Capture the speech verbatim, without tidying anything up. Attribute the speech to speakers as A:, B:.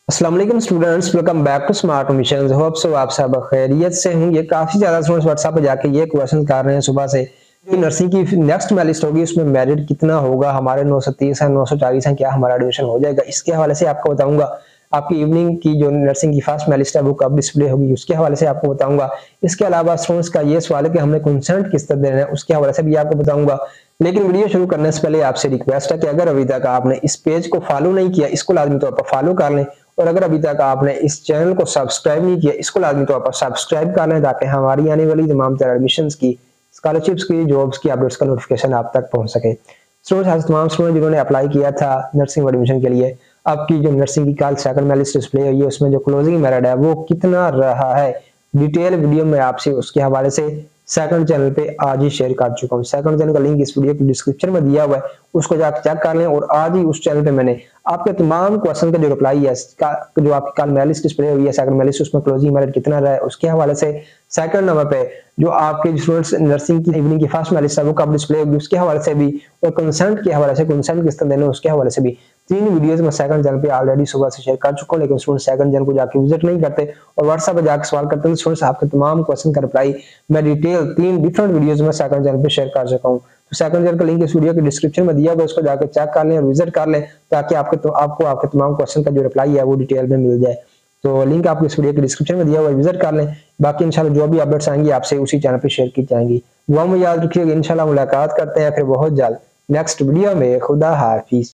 A: अस्सलाम वालेकुम students, welcome back to smart mission. Hope so आप सब खैरियत से होंगे। काफी ज्यादा स्टूडेंट्स व्हाट्सएप पे जाके ये क्वेश्चन कर रहे हैं सुबह से कि नर्सिंग की नेक्स्ट मेरिट लिस्ट होगी, उसमें मेरिट कितना होगा, हमारे नौ सौ तीस है, नौ सौ चालीस है, क्या हमारा एडमिशन हो जाएगा। इसके हवाले से आपको बताऊंगा। आपकी इवनिंग की जो नर्सिंग की फर्स्ट मेरिट लिस्ट है वो कब डिस्प्ले होगी, उसके हवाले से आपको बताऊंगा। इसके अलावा स्टूडेंट्स का ये सवाल है कि हमने कंसेंट किस तरह देना है, उसके हवाले से भी आपको बताऊंगा। लेकिन वीडियो शुरू करने से पहले आपसे रिक्वेस्ट है कि अगर अभी तक आपने इस पेज को फॉलो नहीं किया, इसको लाजमी तौर पर फॉलो कर लें। और अगर अभी तक आपने इस चैनल को सब्सक्राइब नहीं किया, इसको लाजमी तौर पर सब्सक्राइब कर लें ताकि हमारी आने वाली तमाम तरह एडमिशंस की, स्कॉलरशिप्स की, जॉब्स की अपडेट्स का नोटिफिकेशन आप तक पहुंच सके। स्टूडेंट्स, आज तमाम स्टूडेंट जिन्होंने अप्लाई किया था नर्सिंग एडमिशन के लिए, आपकी जो नर्सिंग की कल सेकंड मेरिट लिस्ट डिस्प्ले हुई है, उसमें जो क्लोजिंग मेरिट है वो कितना रहा है, डिटेल वीडियो में आपसे उसके हवाले से सेकंड चैनल पे आज ही शेयर कर चुका हूँ। सेकंड चैनल का लिंक इस वीडियो की डिस्क्रिप्शन में दिया हुआ है, उसको जाकर चेक कर लें। और आज ही उस चैनल पे मैंने आपके तमाम क्वेश्चन का जो रिप्लाई है, जो आपकी कल मेरिट लिस्ट डिस्प्ले हुई है सेकंड मेरिट लिस्ट, उसमें क्लोजिंग मेरिट कितना रहा है, उसके हवाले से सेकंड नंबर पे जो आपके स्टूडेंट्स नर्सिंग की इवनिंग की फर्स्ट मेरिट लिस्ट है वो कब डिस्प्ले होगी, उसके हवाले से भी, और कंसेंट के हवाले से, कंसेंट किस तरह देना उसके हवाले से भी तीन वीडियोस में सेकंड चैनल पे ऑलरेडी सुबह से शेयर कर चुका हूं। लेकिन स्टूडेंट सेकंड चैनल को जाके विजिट नहीं करते और व्हाट्सएप पे जाकर सवाल करते हैं, स्टूडेंट्स आपके तमाम क्वेश्चन का रिप्लाई मैं डिटेल तीन डिफरेंट वीडियोस में सेकंड चैनल पे शेयर कर चुका हूं। तो सेकंड चैनल का लिंक इस वीडियो के डिस्क्रिप्शन में दिया हुआ है, उसको जाकर चेक कर लें और विजिट कर लें ताकि आपके तो आपको आपके तमाम क्वेश्चन का जो रिप्लाई है वो डिटेल में मिल जाए। तो लिंक आपको इस वीडियो के डिस्क्रिप्शन में दिया हुआ है, विजिट कर लें। बाकी इंशाल्लाह जो भी अपडेट्स आएंगी आपसे उसी चैनल पे शेयर की जाएंगी। दुआ में याद रखिएगा, इंशाल्लाह मुलाकात करते हैं फिर बहुत जल्द नेक्स्ट वीडियो में। खुदा हाफिज।